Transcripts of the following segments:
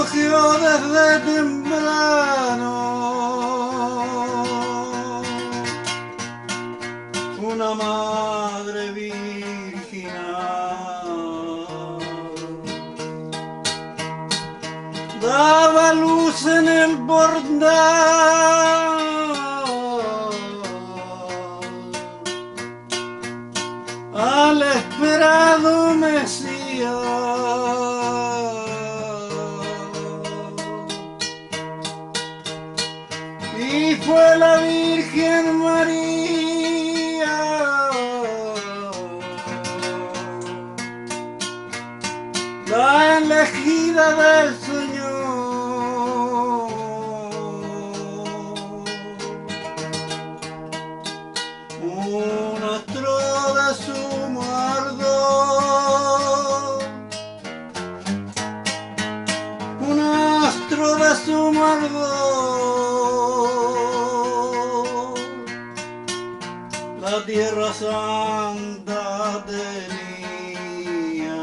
acogió desde temprano una madre virginal. Daba luz en el portal al esperado Mesías. Y fue la Virgen María la elegida del Señor. Un astro de sumo ardor, un astro de sumo ardor, la tierra santa tenía.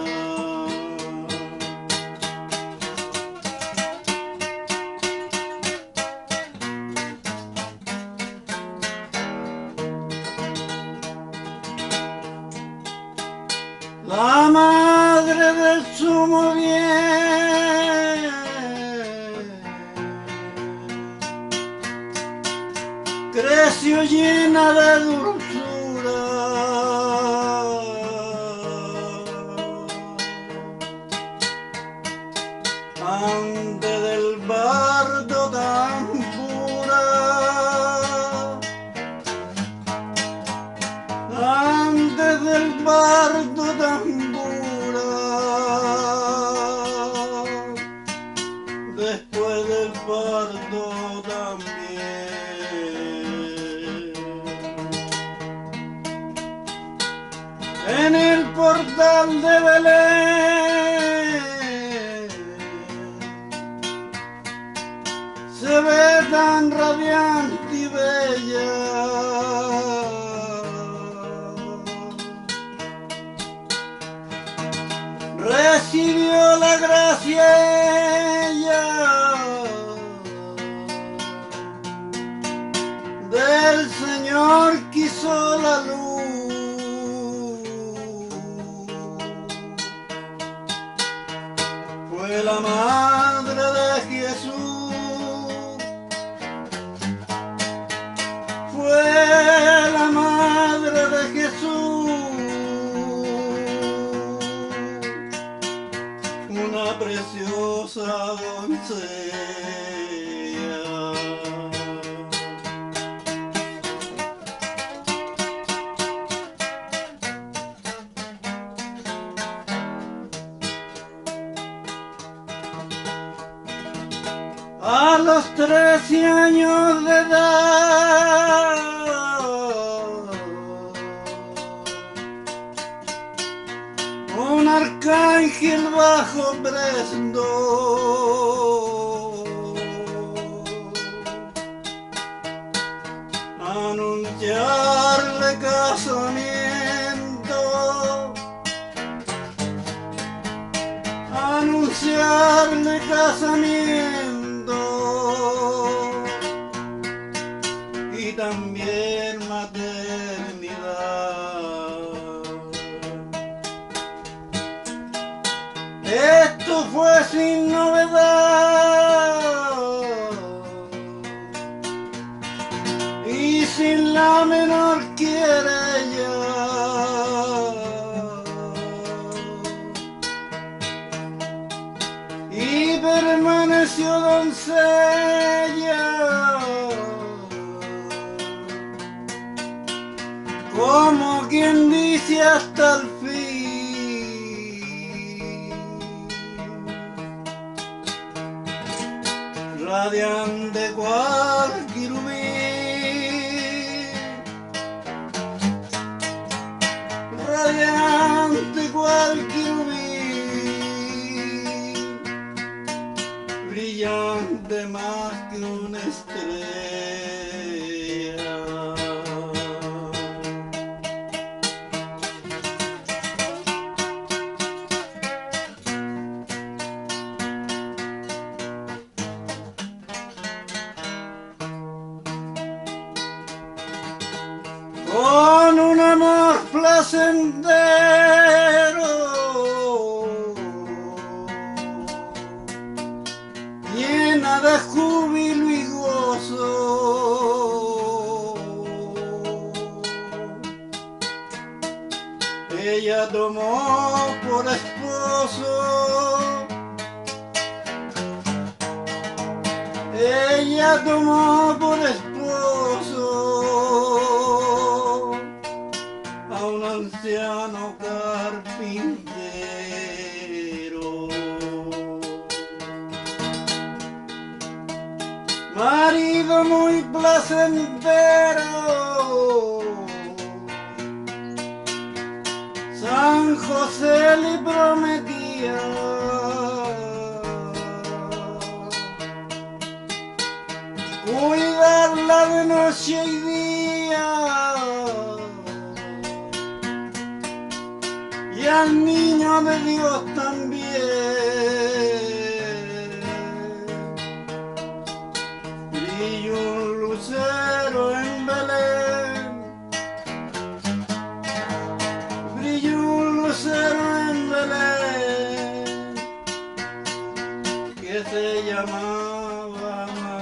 La madre del sumo bien creció llena de dulzura, antes del bardo tan pura, antes del bardo tan pura, después del parto también. En el portal de Belén se ve tan radiante y bella, recibió la gracia ella del Señor, quiso la luz. Fue la madre de Jesús, fue la madre de Jesús, una preciosa doncella. A los 13 años de edad un arcángel bajo prestó anunciarle casamiento, anunciarle casamiento y también maternidad. Esto fue sin novedad y sin la menor querella. Y permaneció doncella como quien dice hasta el fin, radiante cual querubín, radiante cual querubín, brillante más que una estrella. placentero, llena de júbilo y gozo. Ella tomó por esposo, ella tomó por esposo a un anciano carpintero. Marido muy placentero, San José le prometía cuidarla de noche y día, y al niño de Dios también. Brilló un lucero en Belén, brilló un lucero en Belén, que se llamaba María.